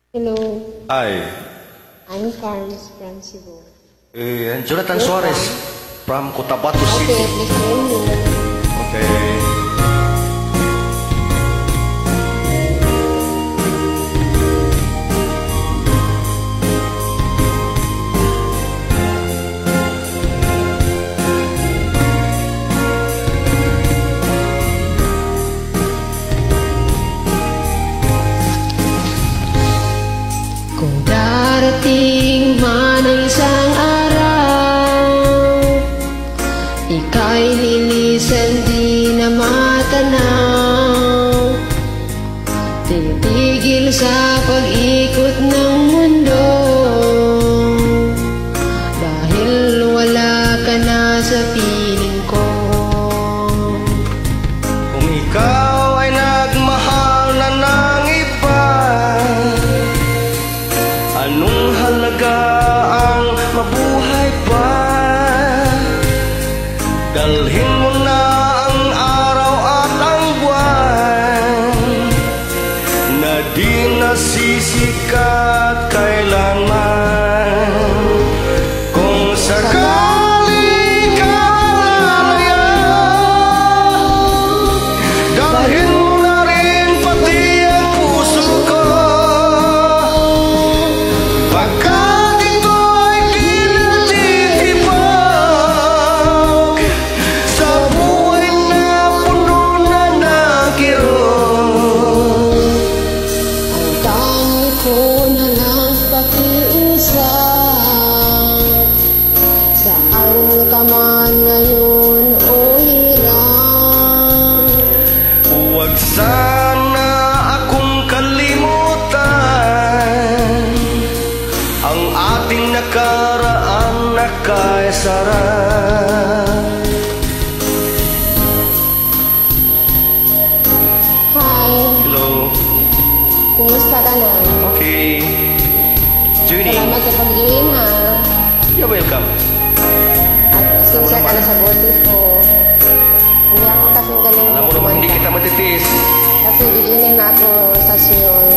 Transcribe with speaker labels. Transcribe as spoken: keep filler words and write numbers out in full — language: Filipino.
Speaker 1: Hello,
Speaker 2: Ay,
Speaker 1: I'm Carlos from Cebu.
Speaker 2: eh, Jonathan Suarez from Cotabato
Speaker 1: Okay,
Speaker 2: City.
Speaker 1: please name me.
Speaker 2: Okay.
Speaker 1: Kung darating man ang isang araw, ika'y lilisan di na matanaw. Titigil sa pag-ikot ng mundo, dahil wala ka na sa piling ko.
Speaker 2: Kung ikaw ay nagmahal na ng iba, anong halaga ang mabuhay pa? Dalhin mo na ang araw at ang buwan na di nasisikat kailanman. Kung sakali ka lalaya, dalhin mo na rin pati ang puso ko. Pagkat ito'y di natitibag sa buhay na puno na ng kirot.
Speaker 1: Ang tangi ko na lang pakiisa, saan ka man ngayon o hirang.
Speaker 2: Huwag sana akong kalimutan ang ating nakaraan na kaisarang.
Speaker 1: Hi,
Speaker 2: Hello,
Speaker 1: kumusta ka na?
Speaker 2: okay. Junie,
Speaker 1: Salamat sa pag-iwin ha.
Speaker 2: you're welcome.
Speaker 1: At pasensya ka na sa boses ko. Hindi ako kasing galing
Speaker 2: Alam mo naman hindi kita matitiis.
Speaker 1: kasi biginin na ako sa Seoul.